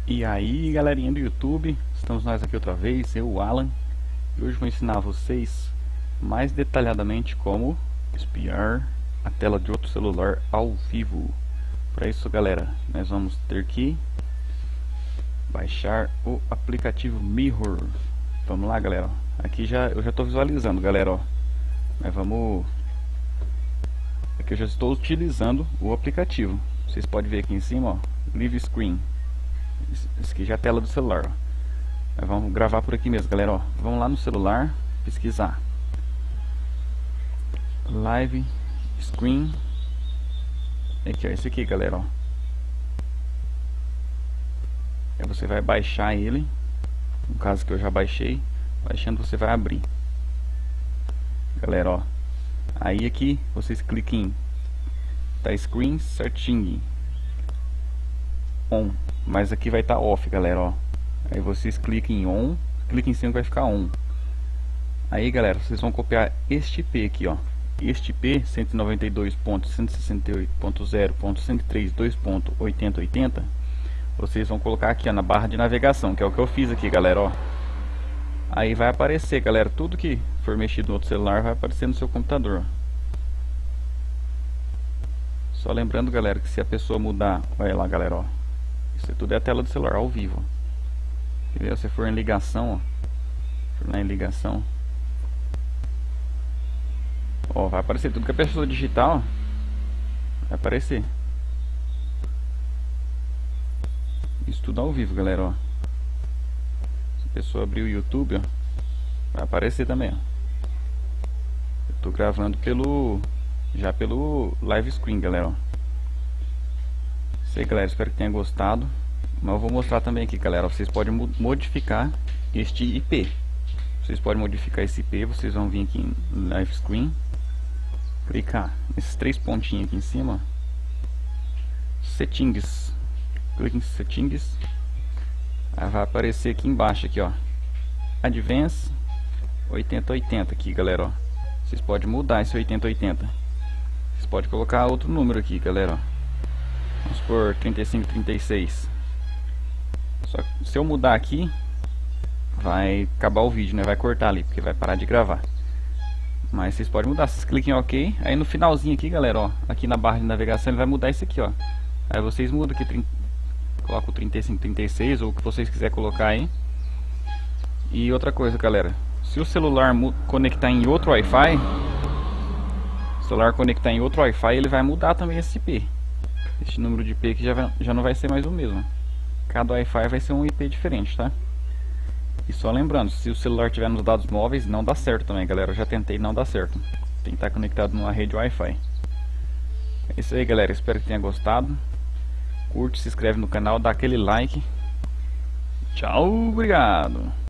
E aí, galerinha do YouTube, estamos nós aqui outra vez, eu, o Alan, e hoje vou ensinar a vocês mais detalhadamente como espiar a tela de outro celular ao vivo. Para isso, galera, nós vamos ter que baixar o aplicativo Mirror. Vamos lá, galera. Aqui eu já estou visualizando, galera, ó. Mas vamos... Aqui eu já estou utilizando o aplicativo. Vocês podem ver aqui em cima, ó, Live Screen. Isso aqui já é a tela do celular, ó. Mas vamos gravar por aqui mesmo, galera, ó. Vamos lá no celular, pesquisar Live Screen. Aqui, ó, esse aqui, galera, ó. Aí você vai baixar ele. No caso que eu já baixei. Baixando, você vai abrir, galera, ó. Aí aqui vocês cliquem em tá Screen Setting On, mas aqui vai estar off, galera, ó. Aí vocês cliquem em On, cliquem em cima que vai ficar On. Aí, galera, vocês vão copiar este IP aqui, ó. Este IP 192.168.0.103.2.8080. Vocês vão colocar aqui, ó, na barra de navegação, que é o que eu fiz aqui, galera, ó. Aí vai aparecer, galera, tudo que for mexido no outro celular vai aparecer no seu computador. Só lembrando, galera, que se a pessoa mudar, olha lá, galera, ó. Isso tudo é a tela do celular ao vivo. Se você for em ligação, ó, for lá em ligação, ó, vai aparecer tudo que a pessoa digitar, ó, vai aparecer. Isso tudo ao vivo, galera, ó. Se a pessoa abrir o YouTube, ó, vai aparecer também, ó. Eu tô gravando já pelo live screen, galera, ó. Isso aí, galera, espero que tenha gostado. Mas eu vou mostrar também aqui, galera. Vocês podem modificar este IP. Vocês podem modificar esse IP. Vocês vão vir aqui em live screen, clicar nesses três pontinhos aqui em cima, settings. Clique em settings. Aí vai aparecer aqui embaixo aqui, ó, Advanced 8080 aqui, galera, ó. Vocês podem mudar esse 8080. Vocês podem colocar outro número aqui, galera, ó. Vamos por 3536. Só que se eu mudar aqui, vai acabar o vídeo, né? Vai cortar ali, porque vai parar de gravar. Mas vocês podem mudar. Vocês cliquem em OK. Aí no finalzinho aqui, galera, ó, aqui na barra de navegação ele vai mudar isso aqui, ó. Aí vocês mudam aqui, coloca o 3536 ou o que vocês quiserem colocar aí. E outra coisa, galera, se o celular conectar em outro Wi-Fi, ele vai mudar também esse IP. Este número de IP aqui já não vai ser mais o mesmo. Cada Wi-Fi vai ser um IP diferente, tá? E só lembrando, se o celular tiver nos dados móveis, não dá certo também, galera. Eu já tentei, não dá certo. Tem que estar conectado numa rede Wi-Fi. É isso aí, galera. Espero que tenha gostado. Curte, se inscreve no canal, dá aquele like. Tchau, obrigado.